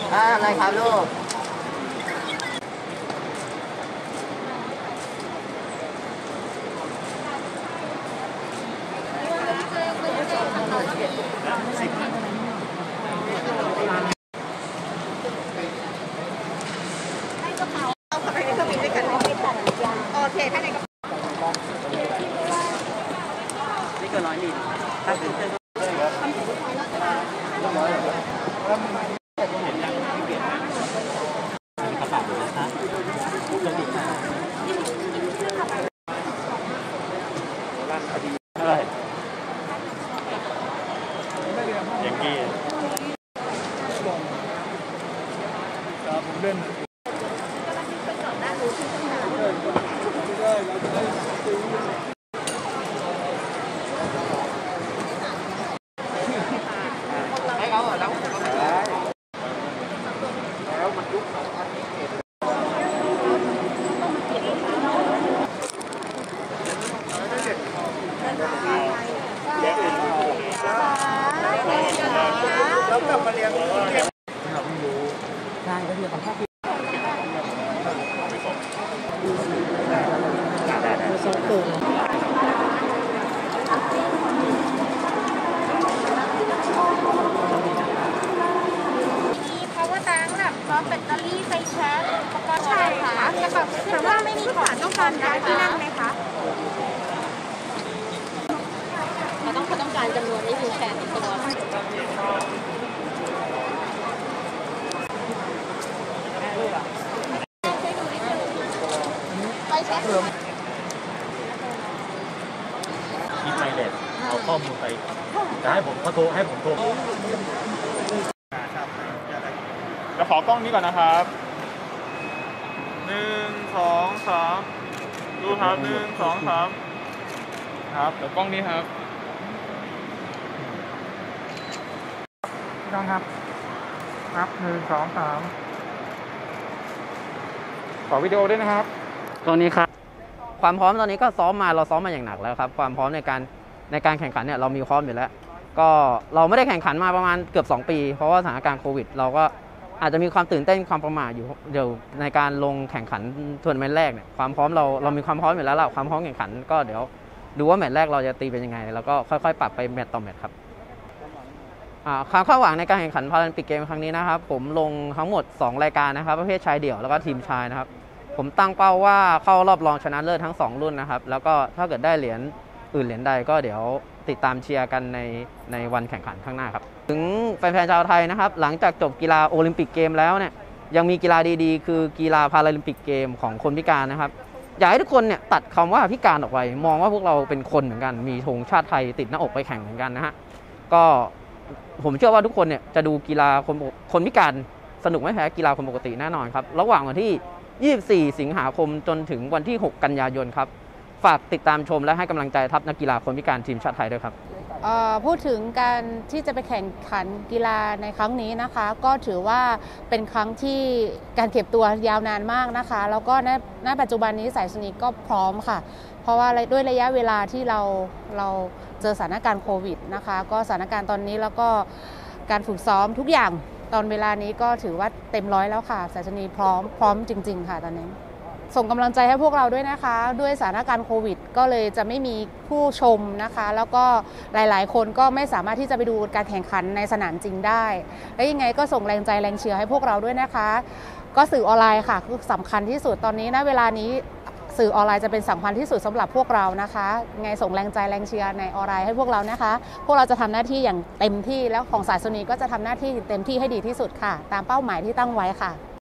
อะไรครับลูกเอาเข้าไปในเครื่องบินด้วยกันโอเคถ้าในนี่ก็100 ลิตรถ้าเป็นเครื่องกระเป๋านะครับเครื่องบินร้านคดีอะไรอย่างกี้ครับผมเล่นให้เขาแล้วมันยุบแล้วกลับมาเรียนเราไม่รู้ใช่ก็คือของพ่อพี่สองตัวพร้อมแบตเตอรี่ไฟแชร์อุปกรณ์ใช่ค่ะแต่ว่าไม่มีของต้องการย้ายที่นั่งไหมคะเขาต้องการจำนวนที่วิวแชร์ในตัวไฟแชร์คิดไมเลสเอาข้อมูลไปจะให้ผมโทรจะขอกล้องนี้ก่อนนะครับ1 2 3ดูครับ1 2 3ครับเดี๋ยวกล้องนี้ครับต้องครับ1 2 3ขอวิดีโอด้วยนะครับตอนนี้ครับความพร้อมตอนนี้ก็เราซ้อมมาอย่างหนักแล้วครับความพร้อมในการแข่งขันเนี่ยเรามีพร้อมอยู่แล้วก็เราไม่ได้แข่งขันมาประมาณเกือบ2 ปีเพราะว่าสถานการณ์โควิดเราก็อาจจะมีความตื่นเต้นความประหม่าอยู่เดี๋ยวในการลงแข่งขันทัวร์นาเมนต์แรกเนี่ยความพร้อมเรามีความพร้อมอยู่แล้วความพร้อมแข่งขันก็เดี๋ยวดูว่าแมตช์แรกเราจะตีเป็นยังไงแล้วก็ค่อยๆปรับไปแมตช์ต่อแมตช์ครับความคาดหวังในการแข่งขันพาราลิมปิกเกมครั้งนี้นะครับผมลงทั้งหมด2 รายการนะครับประเภทชายเดี่ยวแล้วก็ทีมชายนะครับผมตั้งเป้าว่าเข้ารอบรองชนะเลิศทั้ง2 รุ่นนะครับแล้วก็ถ้าเกิดได้เหรียญอื่นเหรียญใดก็เดี๋ยวติดตามเชียร์กันในวันแข่งขันข้างหน้าครับถึงแฟนๆชาวไทยนะครับหลังจากจบกีฬาโอลิมปิกเกมแล้วเนี่ยยังมีกีฬาดีๆคือกีฬาพาราลิมปิกเกมของคนพิการนะครับอยากให้ทุกคนเนี่ยตัดคำว่าพิการออกไปมองว่าพวกเราเป็นคนเหมือนกันมีธงชาติไทยติดหน้าอกไปแข่งเหมือนกันนะฮะก็ผมเชื่อว่าทุกคนเนี่ยจะดูกีฬาคนพิการสนุกไม่แพ้กีฬาคนปกติแน่นอนครับระหว่างวันที่24 สิงหาคมจนถึงวันที่6 กันยายนครับฝากติดตามชมและให้กำลังใจทัพนักกีฬาคนพิการทีมชาติไทยด้วยครับพูดถึงการที่จะไปแข่งขันกีฬาในครั้งนี้นะคะก็ถือว่าเป็นครั้งที่การเก็บตัวยาวนานมากนะคะแล้วก็ณปัจจุบันนี้สายสนิทก็พร้อมค่ะเพราะว่าด้วยระยะเวลาที่เราเจอสถานการณ์โควิดนะคะก็สถานการณ์ตอนนี้แล้วก็การฝึกซ้อมทุกอย่างตอนเวลานี้ก็ถือว่าเต็มร้อยแล้วค่ะสายสนิทพร้อมจริงๆค่ะตอนนี้ส่งกำลังใจให้พวกเราด้วยนะคะด้วยสถานการณ์โควิดก็เลยจะไม่มีผู้ชมนะคะแล้วก็หลายๆคนก็ไม่สามารถที่จะไปดูการแข่งขันในสนามจริงได้และยังไงก็ส่งแรงใจแรงเชียร์ให้พวกเราด้วยนะคะก็สื่อออนไลน์ค่ะคือสำคัญที่สุดตอนนี้นะเวลานี้สื่อออนไลน์จะเป็นสำคัญที่สุดสำหรับพวกเรานะคะยังไงส่งแรงใจแรงเชียร์ในออนไลน์ให้พวกเรานะคะพวกเราจะทำหน้าที่อย่างเต็มที่แล้วของสายสนีก็จะทำหน้าที่เต็มที่ให้ดีที่สุดค่ะตามเป้าหมายที่ตั้งไว้ค่ะ